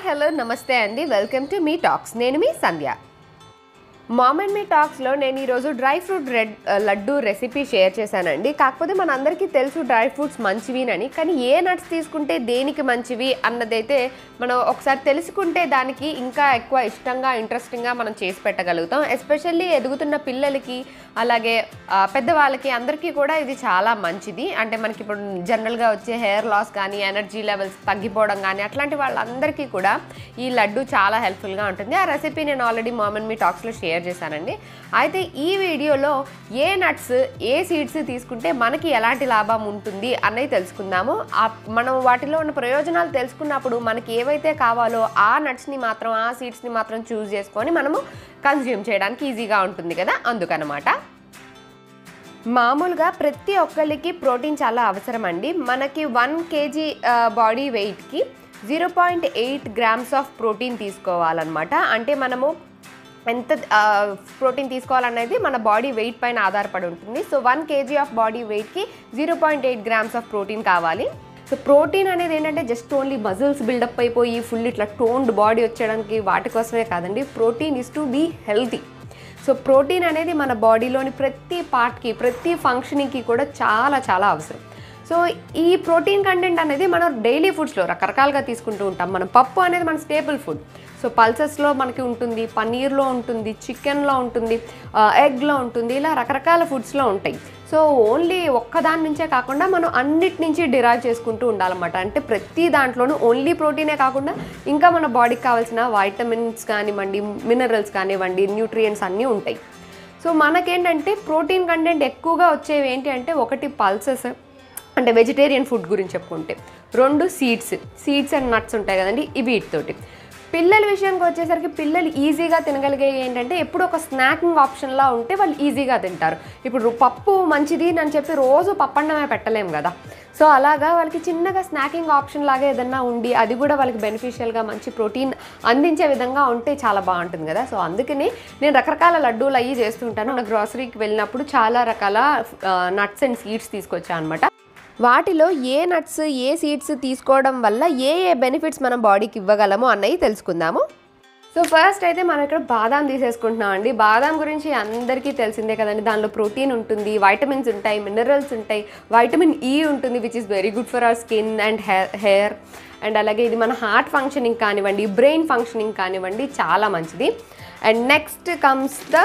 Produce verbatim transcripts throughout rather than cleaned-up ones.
Hello నమస్తే అండి welcome to me talks నేను మీ సంధ్య మామ్ అండ్ మీ టాక్స్లో నేను ఈరోజు dry fruit red laddu recipe share చేశానండి. కాకపోతే మన అందరికీ తెలుసు డ్రై ఫ్రూట్స్ మంచివినని, కానీ ఏ నట్స్ తీసుకుంటే దేనికి మంచివి అన్నదైతే మనం ఒకసారి తెలుసుకుంటే దానికి ఇంకా ఎక్కువ ఇష్టంగా ఇంట్రెస్టింగ్గా మనం చేసి పెట్టగలుగుతాం. ఎస్పెషల్లీ ఎదుగుతున్న పిల్లలకి అలాగే పెద్దవాళ్ళకి అందరికీ కూడా ఇది చాలా మంచిది. అంటే మనకి ఇప్పుడు జనరల్గా వచ్చే హెయిర్ లాస్ కానీ ఎనర్జీ లెవెల్స్ తగ్గిపోవడం కానీ అట్లాంటి వాళ్ళందరికీ కూడా ఈ లడ్డు చాలా హెల్ప్ఫుల్గా ఉంటుంది. ఆ రెసిపీ నేను ఆల్రెడీ మామ్ అండ్ మీ టాక్స్లో షేర్ చేశానండి. అయితే ఈ వీడియోలో ఏ నట్స్ ఏ సీడ్స్ తీసుకుంటే మనకి ఎలాంటి లాభం ఉంటుంది అన్నది తెలుసుకుందాము. మనం వాటిలో ఉన్న ప్రయోజనాలు తెలుసుకున్నప్పుడు మనకి ఏవైతే కావాలో ఆ నట్స్ని మాత్రం ఆ సీడ్స్ని మాత్రం చూస్ చేసుకొని మనము కన్జ్యూమ్ చేయడానికి ఈజీగా ఉంటుంది కదా, అందుకనమాట. మామూలుగా ప్రతి ఒక్కరికి ప్రోటీన్ చాలా అవసరం అండి. మనకి వన్ కేజీ బాడీ వెయిట్కి zero point eight grams of protein తీసుకోవాలన్నమాట. అంటే మనము ఎంత ప్రోటీన్ తీసుకోవాలనేది మన బాడీ వెయిట్ పైన ఆధారపడి ఉంటుంది. So one KG of body వెయిట్కి zero point eight grams of protein కావాలి. సో ప్రోటీన్ అనేది ఏంటంటే జస్ట్ ఓన్లీ మజిల్స్ బిల్డప్ అయిపోయి ఫుల్ ఇట్లా టోన్డ్ బాడీ వచ్చేయడానికి వాటి కోసమే కాదండి. Protein is to be healthy. So protein అనేది మన బాడీలోని ప్రతి పార్ట్కి ప్రతి ఫంక్షనింగ్కి కూడా చాలా చాలా అవసరం. సో ఈ ప్రోటీన్ కంటెంట్ అనేది మనం డైలీ ఫుడ్స్లో రకరకాలుగా తీసుకుంటూ ఉంటాం. మనం పప్పు అనేది మన స్టేపుల్ ఫుడ్. సో పల్సెస్లో మనకి ఉంటుంది, పన్నీర్లో ఉంటుంది, చికెన్లో ఉంటుంది, ఎగ్లో ఉంటుంది, ఇలా రకరకాల ఫుడ్స్లో ఉంటాయి. సో ఓన్లీ ఒక్కదాని నుంచే కాకుండా మనం అన్నిటి నుంచి డిరైవ్ చేసుకుంటూ ఉండాలన్నమాట. అంటే ప్రతి దాంట్లోనూ ఓన్లీ ప్రోటీనే కాకుండా ఇంకా మన బాడీకి కావాల్సిన వైటమిన్స్ కానివ్వండి, మినరల్స్ కానివ్వండి, న్యూట్రియంట్స్ అన్నీ ఉంటాయి. సో మనకేంటంటే ప్రోటీన్ కంటెంట్ ఎక్కువగా వచ్చేవి ఏంటి అంటే, ఒకటి పల్సెస్ అంటే వెజిటేరియన్ ఫుడ్ గురించి చెప్పుకుంటే, రెండు సీడ్స్ సీడ్స్ అండ్ నట్స్ ఉంటాయి కదండి, ఇవి వీటితోటి. పిల్లల విషయానికి వచ్చేసరికి పిల్లలు ఈజీగా తినగలిగే ఏంటంటే ఎప్పుడు ఒక స్నాకింగ్ ఆప్షన్లా ఉంటే వాళ్ళు ఈజీగా తింటారు. ఇప్పుడు పప్పు మంచిది అని చెప్పి రోజు పప్పన్నమే పెట్టలేము కదా. సో అలాగా వాళ్ళకి చిన్నగా స్నాకింగ్ ఆప్షన్ లాగా ఏదన్నా ఉండి అది కూడా వాళ్ళకి బెనిఫిషియల్గా మంచి ప్రోటీన్ అందించే విధంగా ఉంటే చాలా బాగుంటుంది కదా. సో అందుకని నేను రకరకాల లడ్డూలు అవి చేస్తుంటాను. నా గ్రాసరీకి వెళ్ళినప్పుడు చాలా రకాల నట్స్ అండ్ సీడ్స్ తీసుకొచ్చాను అనమాట. వాటిలో ఏ నట్స్ ఏ సీడ్స్ తీసుకోవడం వల్ల ఏ ఏ బెనిఫిట్స్ మన బాడీకి ఇవ్వగలము అన్నవి తెలుసుకుందాము. సో ఫస్ట్ అయితే మనం ఇక్కడ బాదాం తీసేసుకుంటున్నాం అండి. బాదాం గురించి అందరికీ తెలిసిందే కదండి. దానిలో ప్రోటీన్ ఉంటుంది, వైటమిన్స్ ఉంటాయి, మినరల్స్ ఉంటాయి, వైటమిన్ ఈ ఉంటుంది which is very good for our skin and hair. And అలాగే ఇది మన హార్ట్ ఫంక్షనింగ్ కానివ్వండి, బ్రెయిన్ ఫంక్షనింగ్ కానివ్వండి చాలా మంచిది. And next comes the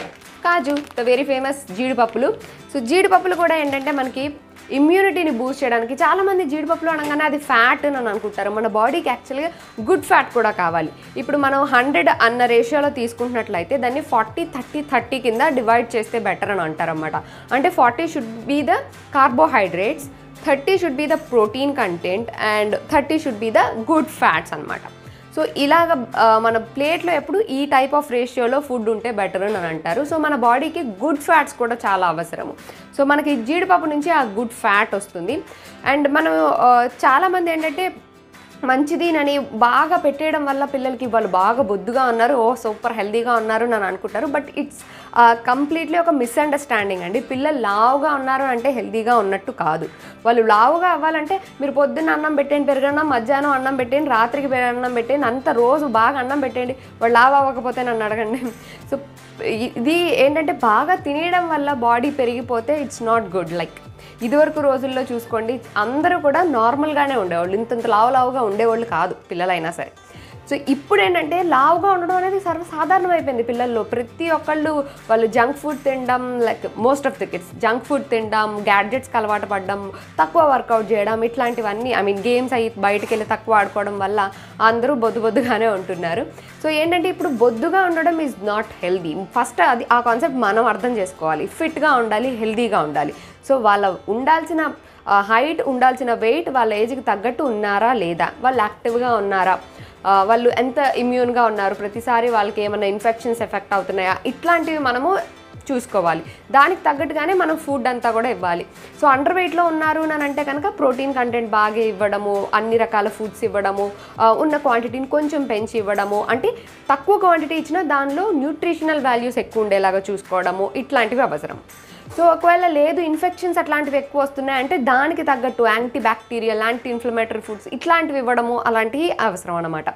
kaju, the very famous జీడిపప్పులు. సో జీడిపప్పులు కూడా ఏంటంటే మనకి ఇమ్యూనిటీని బూస్ట్ చేయడానికి, చాలామంది జీడిపప్పులు అనగానే అది ఫ్యాట్ అని అనుకుంటారు. మన బాడీకి యాక్చువల్గా గుడ్ ఫ్యాట్ కూడా కావాలి. ఇప్పుడు మనం హండ్రెడ్ అన్న రేషియోలో తీసుకుంటున్నట్లయితే దాన్ని ఫార్టీ థర్టీ థర్టీ కింద డివైడ్ చేస్తే బెటర్ అని అంటారన్నమాట. అంటే forty should be the carbohydrates, thirty should be the protein content and thirty should be the good fats అనమాట. సో ఇలాగ మన ప్లేట్లో ఎప్పుడు ఈ టైప్ ఆఫ్ రేషియోలో ఫుడ్ ఉంటే బెటర్ అని అంటారు. సో మన బాడీకి గుడ్ ఫ్యాట్స్ కూడా చాలా అవసరము. సో మనకి జీడిపప్పు నుంచి ఆ గుడ్ ఫ్యాట్ వస్తుంది. అండ్ మనం చాలామంది ఏంటంటే మంచిది అని బాగా పెట్టేయడం వల్ల పిల్లలకి వాళ్ళు బాగా బొద్దుగా ఉన్నారు, ఓ సూపర్ హెల్దీగా ఉన్నారు అని అనుకుంటారు. బట్ ఇట్స్ కంప్లీట్లీ ఒక మిస్అండర్స్టాండింగ్ అండి. పిల్లలు లావుగా ఉన్నారు అంటే హెల్దీగా ఉన్నట్టు కాదు. వాళ్ళు లావుగా అవ్వాలంటే మీరు పొద్దున్న అన్నం పెట్టండి, పెరగన్నం, మధ్యాహ్నం అన్నం పెట్టండి, రాత్రికి అన్నం పెట్టండి, అంత రోజు బాగా అన్నం పెట్టండి. వాళ్ళు లావు అవ్వకపోతే నన్ను అడగండి. సో ఇది ఏంటంటే బాగా తినేయడం వల్ల బాడీ పెరిగిపోతే ఇట్స్ నాట్ గుడ్. లైక్ ఇదివరకు రోజుల్లో చూసుకోండి, అందరూ కూడా నార్మల్గానే ఉండేవాళ్ళు, ఇంతంత లావు లావుగా ఉండేవాళ్ళు కాదు పిల్లలైనా సరే. సో ఇప్పుడు ఏంటంటే లావుగా ఉండడం అనేది సర్వసాధారణం అయిపోయింది పిల్లల్లో. ప్రతి ఒక్కళ్ళు వాళ్ళు జంక్ ఫుడ్ తినడం, like most of the kids junk food తినడం, గ్యాడ్జెట్స్కి అలవాటు పడడం, తక్కువ వర్కౌట్ చేయడం, ఇట్లాంటివన్నీ ఐ మీన్ గేమ్స్ అయ్యి బయటకు వెళ్ళి తక్కువ ఆడుకోవడం వల్ల అందరూ బొద్దు బొద్దుగానే ఉంటున్నారు. సో ఏంటంటే ఇప్పుడు బొద్దుగా ఉండడం ఈజ్ నాట్ హెల్దీ. ఫస్ట్ అది ఆ కాన్సెప్ట్ మనం అర్థం చేసుకోవాలి. ఫిట్గా ఉండాలి, హెల్దీగా ఉండాలి. సో వాళ్ళ ఉండాల్సిన హైట్, ఉండాల్సిన వెయిట్ వాళ్ళ ఏజ్కి తగ్గట్టు ఉన్నారా లేదా, వాళ్ళు యాక్టివ్గా ఉన్నారా, వాళ్ళు ఎంత ఇమ్యూన్గా ఉన్నారు, ప్రతిసారి వాళ్ళకి ఏమైనా ఇన్ఫెక్షన్స్ ఎఫెక్ట్ అవుతున్నాయా, ఇట్లాంటివి మనము చూసుకోవాలి. దానికి తగ్గట్టుగానే మనం ఫుడ్ అంతా కూడా ఇవ్వాలి. సో అండర్ వెయిట్లో ఉన్నారు అని అంటే కనుక ప్రోటీన్ కంటెంట్ బాగా ఇవ్వడము, అన్ని రకాల ఫుడ్స్ ఇవ్వడము, ఉన్న క్వాంటిటీని కొంచెం పెంచి ఇవ్వడము, అంటే తక్కువ క్వాంటిటీ ఇచ్చినా దానిలో న్యూట్రిషనల్ వాల్యూస్ ఎక్కువ ఉండేలాగా చూసుకోవడము, ఇట్లాంటివి అవసరం. సో ఒకవేళ లేదు ఇన్ఫెక్షన్స్ అట్లాంటివి ఎక్కువ వస్తున్నాయంటే దానికి తగ్గట్టు antibacterial, anti inflammatory foods ఇట్లాంటివి ఇవ్వడము అలాంటివి అవసరం అన్నమాట.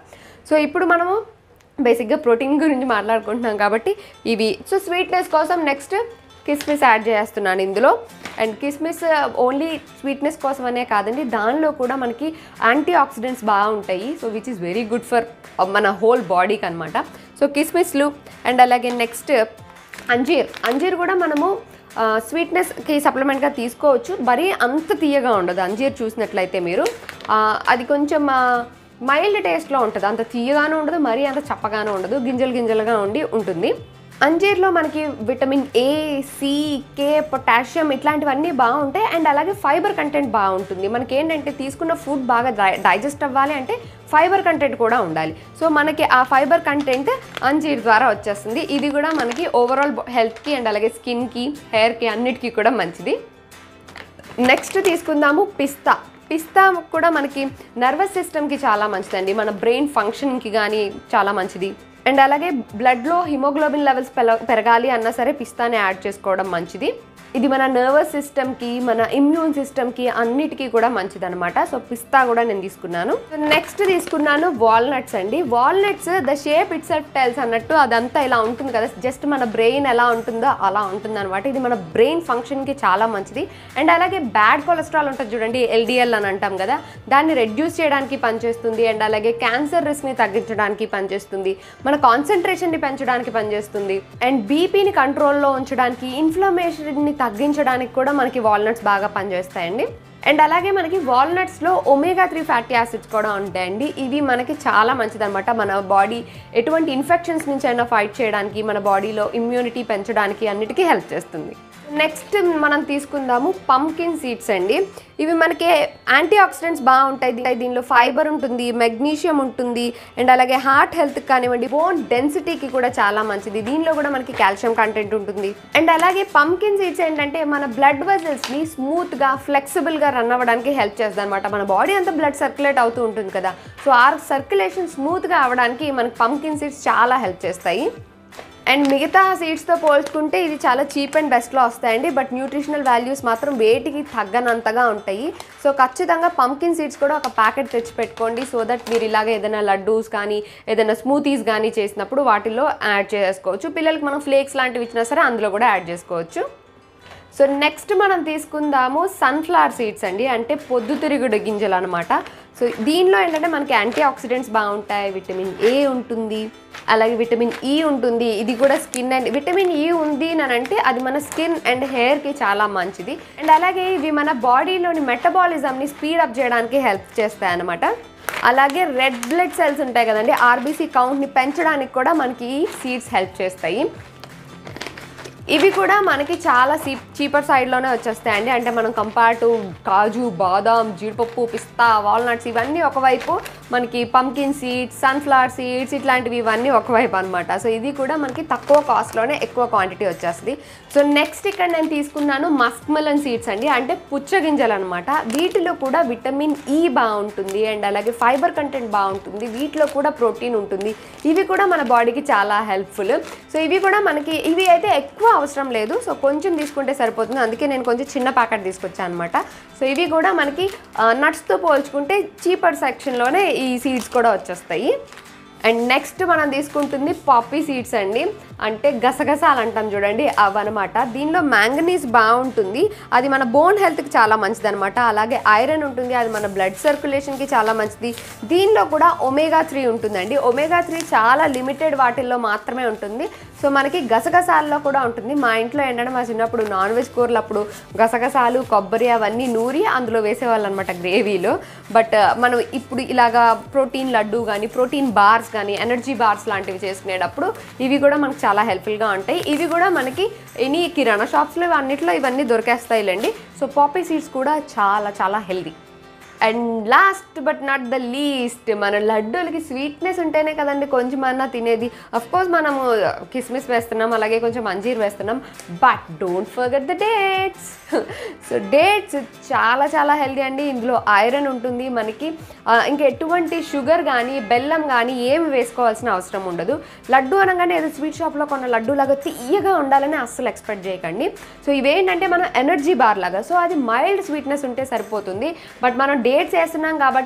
సో ఇప్పుడు మనము బేసిక్గా ప్రోటీన్ గురించి మాట్లాడుకుంటున్నాం కాబట్టి ఇవి. సో స్వీట్నెస్ కోసం నెక్స్ట్ కిస్మిస్ యాడ్ చేస్తున్నాను ఇందులో. అండ్ కిస్మిస్ ఓన్లీ స్వీట్నెస్ కోసం అనే కాదండి, దానిలో కూడా మనకి యాంటీ ఆక్సిడెంట్స్ బాగుంటాయి. So which is very good for మన హోల్ బాడీకి అనమాట. సో కిస్మిస్లు అండ్ అలాగే నెక్స్ట్ అంజీర్. అంజీర్ కూడా మనము స్వీట్నెస్కి సప్లిమెంట్గా తీసుకోవచ్చు. మరీ అంత తీయగా ఉండదు అంజీర్ చూసినట్లయితే మీరు. అది కొంచెం మైల్డ్ టేస్ట్లో ఉంటుంది, అంత తీయగానూ ఉండదు, మరీ అంత చప్పగానూ ఉండదు, గింజలు గింజలుగా ఉండి ఉంటుంది. అంజీర్లో మనకి vitamin A, C, K, potassium ఇట్లాంటివన్నీ బాగుంటాయి. అండ్ అలాగే ఫైబర్ కంటెంట్ బాగుంటుంది. మనకి ఏంటంటే తీసుకున్న ఫుడ్ బాగా డైజెస్ట్ అవ్వాలి అంటే ఫైబర్ కంటెంట్ కూడా ఉండాలి. సో మనకి ఆ ఫైబర్ కంటెంట్ అంజీర్ ద్వారా వచ్చేస్తుంది. ఇది కూడా మనకి ఓవరాల్ హెల్త్కి అండ్ అలాగే స్కిన్కి, హెయిర్కి అన్నిటికీ కూడా మంచిది. నెక్స్ట్ తీసుకుందాము పిస్తా. పిస్తా కూడా మనకి నర్వస్ సిస్టమ్కి చాలా మంచిదండి, మన బ్రెయిన్ ఫంక్షన్కి కానీ చాలా మంచిది. అండ్ అలాగే బ్లడ్లో హిమోగ్లోబిన్ లెవెల్స్ పెరగాలి అన్నా సరే పిస్తాని యాడ్ చేసుకోవడం మంచిది. ఇది మన నర్వస్ సిస్టమ్కి, మన ఇమ్యూన్ సిస్టమ్కి అన్నిటికీ కూడా మంచిది అనమాట. సో పిస్తా కూడా నేను తీసుకున్నాను. నెక్స్ట్ తీసుకున్నాను వాల్నట్స్ అండి. Walnuts the shape itself tells అన్నట్టు అదంతా ఇలా ఉంటుంది కదా, జస్ట్ మన బ్రెయిన్ ఎలా ఉంటుందో అలా ఉంటుంది అనమాట. ఇది మన బ్రెయిన్ ఫంక్షన్కి చాలా మంచిది. అండ్ అలాగే బ్యాడ్ కొలెస్ట్రాల్ ఉంటుంది చూడండి, ఎల్డిఎల్ అని అంటాం కదా, దాన్ని రెడ్యూస్ చేయడానికి పనిచేస్తుంది. అండ్ అలాగే క్యాన్సర్ రిస్క్ని తగ్గించడానికి పనిచేస్తుంది, మన కాన్సన్ట్రేషన్ని పెంచడానికి పనిచేస్తుంది. అండ్ బీపీని కంట్రోల్లో ఉంచడానికి, ఇన్ఫ్లమేషన్ని తగ్గించడానికి కూడా మనకి వాల్నట్స్ బాగా పనిచేస్తాయండి. అండ్ అలాగే మనకి వాల్నట్స్లో ఒమేగా త్రీ ఫ్యాటీ యాసిడ్స్ కూడా ఉంటాయండి. ఇవి మనకి చాలా మంచిదన్నమాట. మన బాడీ ఎటువంటి ఇన్ఫెక్షన్స్ నుంచి అయినా ఫైట్ చేయడానికి, మన బాడీలో ఇమ్యూనిటీ పెంచడానికి అన్నిటికీ హెల్ప్ చేస్తుంది. నెక్స్ట్ మనం తీసుకుందాము పంకిన్ సీడ్స్ అండి. ఇవి మనకి యాంటీ ఆక్సిడెంట్స్ బాగుంటాయి. దీనిలో ఫైబర్ ఉంటుంది, మెగ్నీషియం ఉంటుంది. అండ్ అలాగే హార్ట్ హెల్త్కి కానివ్వండి, బోన్ డెన్సిటీకి కూడా చాలా మంచిది. దీనిలో కూడా మనకి కాల్షియం కంటెంట్ ఉంటుంది. అండ్ అలాగే పంకిన్ సీడ్స్ ఏంటంటే మన బ్లడ్ వెజల్స్ని స్మూత్గా, ఫ్లెక్సిబుల్గా రన్ అవ్వడానికి హెల్ప్ చేస్తుంది అనమాట. మన బాడీ అంతా బ్లడ్ సర్క్యులేట్ అవుతూ ఉంటుంది కదా, సో ఆ సర్క్యులేషన్ స్మూత్గా అవ్వడానికి మనకి పంకిన్ సీడ్స్ చాలా హెల్ప్ చేస్తాయి. అండ్ మిగతా సీడ్స్తో పోల్చుకుంటే ఇది చాలా చీప్ అండ్ బెస్ట్లో వస్తాయండి. బట్ న్యూట్రిషనల్ వాల్యూస్ మాత్రం వేటికి తగ్గనంతగా ఉంటాయి. సో ఖచ్చితంగా పంకిన్ సీడ్స్ కూడా ఒక ప్యాకెట్ తెచ్చి పెట్టుకోండి. సో దట్ మీరు ఇలాగ ఏదైనా లడ్డూస్ కానీ ఏదైనా స్మూతీస్ కానీ చేసినప్పుడు వాటిల్లో యాడ్ చేసుకోవచ్చు. పిల్లలకి మనం ఫ్లేక్స్ లాంటివి ఇచ్చినా సరే అందులో కూడా యాడ్ చేసుకోవచ్చు. సో నెక్స్ట్ మనం తీసుకుందాము సన్ఫ్లవర్ సీడ్స్ అండి, అంటే పొద్దుతిరుగుడు గింజలు అనమాట. సో దీనిలో ఏంటంటే మనకి యాంటీ ఆక్సిడెంట్స్ బాగుంటాయి, విటమిన్ ఏ ఉంటుంది, అలాగే విటమిన్ ఈ ఉంటుంది. ఇది కూడా స్కిన్ అండ్ విటమిన్ ఈ ఉంది అని అంటే అది మన స్కిన్ అండ్ హెయిర్కి చాలా మంచిది. అండ్ అలాగే ఇవి మన బాడీలోని మెటబాలిజంని స్పీడప్ చేయడానికి హెల్ప్ చేస్తాయి అన్నమాట. అలాగే రెడ్ బ్లడ్ సెల్స్ ఉంటాయి కదండి, ఆర్బీసీ కౌంట్ని పెంచడానికి కూడా మనకి ఈ సీడ్స్ హెల్ప్ చేస్తాయి. ఇవి కూడా మనకి చాలా సీ చీపర్ సైడ్లోనే వచ్చేస్తాయండి. అంటే మనం కంపేర్ టు కాజు, బాదాం, జీడిపప్పు, పిస్తా, వాల్నట్స్ ఇవన్నీ ఒకవైపు, మనకి పంకిన్ సీడ్స్, సన్ఫ్లవర్ సీడ్స్ ఇట్లాంటివి ఇవన్నీ ఒకవైపు అనమాట. సో ఇది కూడా మనకి తక్కువ కాస్ట్లోనే ఎక్కువ క్వాంటిటీ వచ్చేస్తుంది. సో నెక్స్ట్ ఇక్కడ నేను తీసుకున్నాను మస్క్ మెలన్ సీడ్స్ అండి, అంటే పుచ్చగింజలు అనమాట. వీటిలో కూడా విటమిన్ ఈ బాగుంటుంది అండ్ అలాగే ఫైబర్ కంటెంట్ బాగుంటుంది. వీటిలో కూడా ప్రోటీన్ ఉంటుంది. ఇవి కూడా మన బాడీకి చాలా హెల్ప్ఫుల్. సో ఇవి కూడా మనకి ఇవి అయితే ఎక్కువ అవసరం లేదు, సో కొంచెం తీసుకుంటే సరిపోతుంది. అందుకే నేను కొంచెం చిన్న ప్యాకెట్ తీసుకొచ్చాను అనమాట. సో ఇవి కూడా మనకి నట్స్తో పోల్చుకుంటే చీపర్ సెక్షన్లోనే ఈ సీడ్స్ కూడా వచ్చేస్తాయి. అండ్ నెక్స్ట్ మనం తీసుకుంటుంది పాపీ సీడ్స్ అండి, అంటే గసగసాలు అంటాం చూడండి అవన్నమాట. దీనిలో మ్యాంగనీస్ బాగుంటుంది, అది మన బోన్ హెల్త్కి చాలా మంచిది అనమాట. అలాగే ఐరన్ ఉంటుంది, అది మన బ్లడ్ సర్క్యులేషన్కి చాలా మంచిది. దీనిలో కూడా ఒమేగా త్రీ ఉంటుందండి. ఒమేగా త్రీ చాలా లిమిటెడ్ వాటిల్లో మాత్రమే ఉంటుంది. సో మనకి గసగసాల్లో కూడా ఉంటుంది. మా ఇంట్లో ఏంటంటే మా చిన్నప్పుడు నాన్ వెజ్ కూరలు అప్పుడు గసగసాలు, కొబ్బరి అవన్నీ నూరి అందులో వేసేవాళ్ళు అనమాట గ్రేవీలో. బట్ మనం ఇప్పుడు ఇలాగా ప్రోటీన్ లడ్డు కానీ, ప్రోటీన్ బార్స్ కానీ, ఎనర్జీ బార్స్ లాంటివి చేసుకునేటప్పుడు ఇవి కూడా మనకు చాలా హెల్ప్ఫుల్గా ఉంటాయి. ఇవి కూడా మనకి ఎనీ కిరాణా షాప్స్లో అన్నిట్లో ఇవన్నీ దొరికేస్తాయిలేండి. సో పాపీ సీడ్స్ కూడా చాలా చాలా healthy. And last but not the least, మన లడ్డూలకి స్వీట్నెస్ ఉంటేనే కదండి కొంచెం అన్నా తినేది. అఫ్కోర్స్ మనము కిస్మిస్ వేస్తున్నాం, అలాగే కొంచెం అంజీర్ వేస్తున్నాం, but don't forget the dates. So dates చాలా చాలా హెల్దీ అండి. ఇందులో ఐరన్ ఉంటుంది మనకి. ఇంకా ఎటువంటి షుగర్ కానీ బెల్లం కానీ ఏమి వేసుకోవాల్సిన అవసరం ఉండదు. లడ్డు అనగానే ఏదో స్వీట్ షాప్లో కొన్న లడ్డు లాగా తీయగా ఉండాలని అస్సలు ఎక్స్పెక్ట్ చేయకండి. సో ఇవేంటంటే మనం ఎనర్జీ బార్ లాగా, సో అది మైల్డ్ స్వీట్నెస్ ఉంటే సరిపోతుంది. బట్ మనం డేట్స్ వేస్తున్నాం కాబట్టి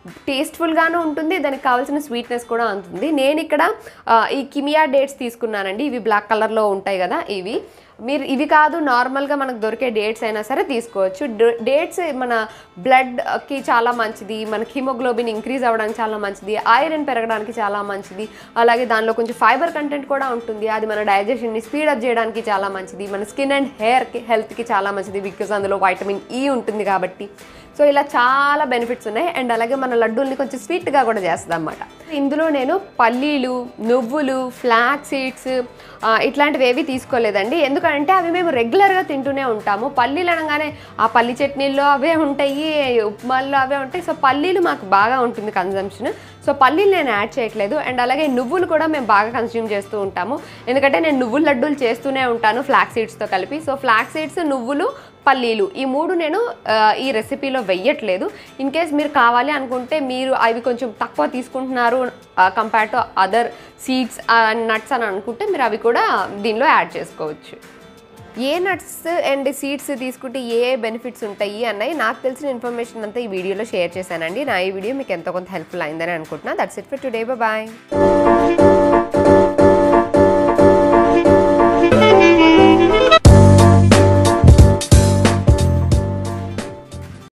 టేస్ట్ఫుల్గాను ఉంటుంది, దానికి కావాల్సిన స్వీట్నెస్ కూడా ఉంటుంది. నేను ఇక్కడ ఈ కిమియా డేట్స్ తీసుకున్నానండి. ఇవి బ్లాక్ కలర్లో ఉంటాయి కదా, ఇవి మీరు ఇవి కాదు నార్మల్గా మనకు దొరికే డేట్స్ అయినా సరే తీసుకోవచ్చు. డేట్స్ మన బ్లడ్కి చాలా మంచిది, మనకి హిమోగ్లోబిన్ ఇంక్రీజ్ అవ్వడానికి చాలా మంచిది, ఐరన్ పెరగడానికి చాలా మంచిది, అలాగే దానిలో కొంచెం ఫైబర్ కంటెంట్ కూడా ఉంటుంది. అది మన డైజెషన్ని స్పీడప్ చేయడానికి చాలా మంచిది, మన స్కిన్ అండ్ హెయిర్కి హెల్త్కి చాలా మంచిది, బికాజ్ అందులో వైటమిన్ ఈ ఉంటుంది కాబట్టి. సో ఇలా చాలా బెనిఫిట్స్ ఉన్నాయి. అండ్ అలాగే మన లడ్డూల్ని కొంచెం స్వీట్గా కూడా చేస్తుంది అన్నమాట. ఇందులో నేను పల్లీలు, నువ్వులు, ఫ్లాక్ సీడ్స్ ఇట్లాంటివి ఏవి తీసుకోలేదండి. ఎందుకంటే అవి మేము రెగ్యులర్గా తింటూనే ఉంటాము. పల్లీలు అనగానే ఆ పల్లి చట్నీల్లో అవే ఉంటాయి, ఉప్మాల్లో అవే ఉంటాయి. సో పల్లీలు మాకు బాగా ఉంటుంది కన్జంప్షన్. సో పల్లీలు నేను యాడ్ చేయట్లేదు. అండ్ అలాగే నువ్వులు కూడా మేము బాగా కన్స్యూమ్ చేస్తూ ఉంటాము, ఎందుకంటే నేను నువ్వుల లడ్డూలు చేస్తూనే ఉంటాను ఫ్లాక్ సీడ్స్తో కలిపి. సో ఫ్లాక్ సీడ్స్, నువ్వులు, పల్లీలు ఈ మూడు నేను ఈ రెసిపీలో వెయ్యట్లేదు. ఇన్ కేస్ మీరు కావాలి అనుకుంటే మీరు అవి కొంచెం తక్కువ తీసుకుంటున్నారు compare to other seeds and nuts అని అనుకుంటే మీరు అవి కూడా దీనిలో యాడ్ చేసుకోవచ్చు. ఏ నట్స్ అండ్ సీడ్స్ తీసుకుంటే ఏ బెనిఫిట్స్ ఉంటాయి అన్నవి నాకు తెలిసిన ఇన్ఫర్మేషన్ అంతా ఈ వీడియోలో షేర్ చేశానండి. నా ఈ వీడియో మీకు ఎంతో కొంత హెల్ప్ఫుల్ అయిందని అనుకుంటున్నా. That's it for today, bye.